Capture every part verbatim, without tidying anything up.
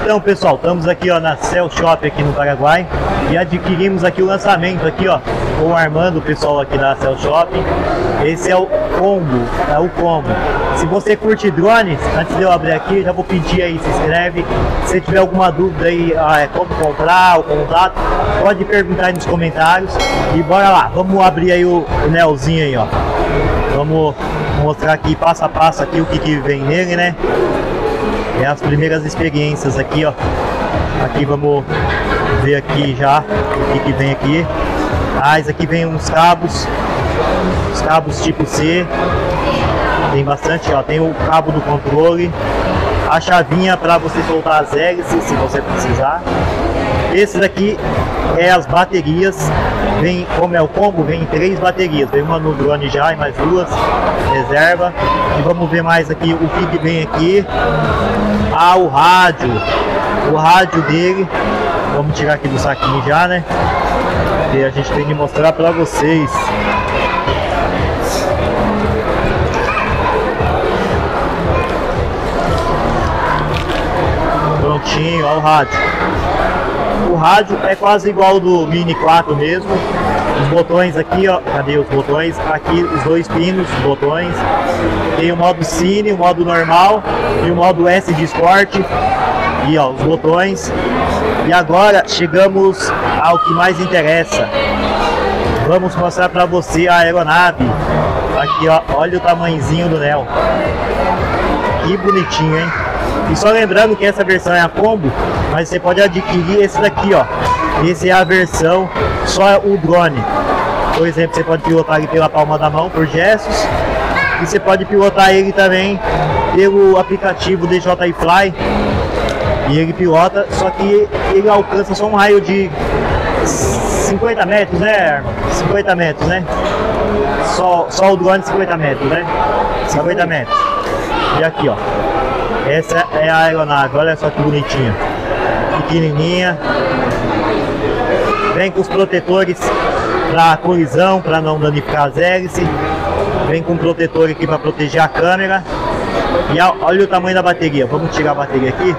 Então, pessoal, estamos aqui ó, na Cell Shop aqui no Paraguai e adquirimos aqui o lançamento aqui ó, com o Armando, o pessoal aqui da Cell Shop. Esse é o combo, é o combo. Se você curte drones, antes de eu abrir aqui, já vou pedir aí, se inscreve. Se tiver alguma dúvida aí, ah, é como comprar, o contato, pode perguntar aí nos comentários. E bora lá, vamos abrir aí o, o Nelzinho aí, ó. Vamos mostrar aqui passo a passo aqui o que, que vem nele, né? É as primeiras experiências aqui, ó. Aqui vamos ver aqui já o que, que vem aqui. Ah, esse aqui vem uns cabos, os cabos tipo C. Tem bastante, ó. Tem o cabo do controle, a chavinha para você soltar as hélices, se você precisar. Esse daqui é as baterias. Vem, como é o combo, vem três baterias. Vem uma no drone já e mais duas reserva. E vamos ver mais aqui o que, que vem aqui. Ah, o rádio. O rádio dele. Vamos tirar aqui do saquinho já, né? E a gente tem que mostrar para vocês. Prontinho, ó, o rádio. O rádio é quase igual ao do Mini quatro mesmo. Os botões aqui, ó, cadê os botões? Aqui os dois pinos, os botões. Tem o modo Cine, o modo normal e o modo S de esporte. E ó, os botões. E agora chegamos ao que mais interessa. Vamos mostrar para você a aeronave. Aqui, ó, olha o tamanhozinho do Nel. Que bonitinho, hein? E só lembrando que essa versão é a combo, mas você pode adquirir esse daqui, ó. Esse é a versão só o drone. Por exemplo, você pode pilotar ele pela palma da mão por gestos. E você pode pilotar ele também pelo aplicativo D J I Fly. E ele pilota, só que ele alcança só um raio de cinquenta metros, né? cinquenta metros, né? Só, só o drone cinquenta metros, né? cinquenta metros. E aqui, ó. Essa é a aeronave, olha só que bonitinha. Pequenininha. Vem com os protetores para colisão, para não danificar as hélices. Vem com um protetor aqui para proteger a câmera. E olha o tamanho da bateria. Vamos tirar a bateria aqui.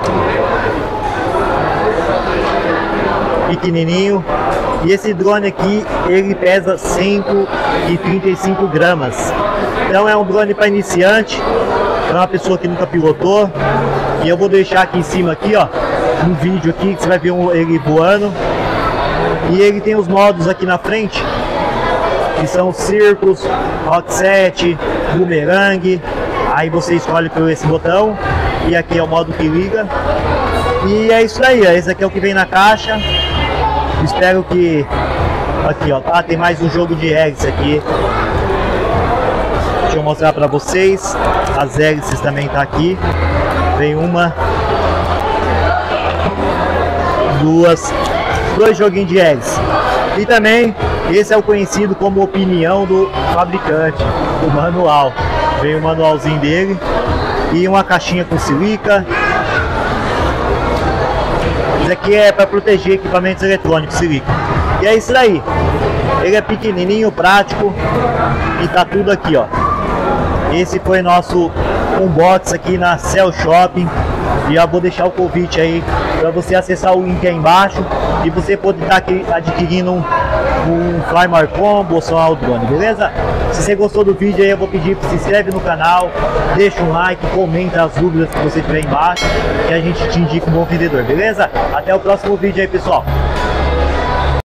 Pequenininho. E esse drone aqui, ele pesa cento e trinta e cinco gramas. Então é um drone para iniciante. É uma pessoa que nunca pilotou. E eu vou deixar aqui em cima aqui, ó, um vídeo aqui que você vai ver um, ele voando. E ele tem os modos aqui na frente, que são círculos, hot set, boomerang. Aí você escolhe por esse botão. E aqui é o modo que liga. E é isso aí, ó. Esse aqui é o que vem na caixa. Espero que... Aqui, ó, tá? Tem mais um jogo de hélice aqui. Deixa eu mostrar pra vocês. As hélices também tá aqui. Vem uma, duas, dois joguinhos de hélice. E também, esse é o conhecido como opinião do fabricante, o manual. Vem o manualzinho dele e uma caixinha com silica. Isso aqui é para proteger equipamentos eletrônicos, silica. E é isso aí. Ele é pequenininho, prático e tá tudo aqui, ó. Esse foi nosso unboxing aqui na Cell Shop. E eu vou deixar o convite aí para você acessar o link aí embaixo e você pode estar aqui adquirindo um, um Flymar Combo ou só o drone, beleza? Se você gostou do vídeo aí, eu vou pedir para se inscreve no canal, deixa um like, comenta as dúvidas que você tiver embaixo e a gente te indica um bom vendedor, beleza? Até o próximo vídeo aí, pessoal.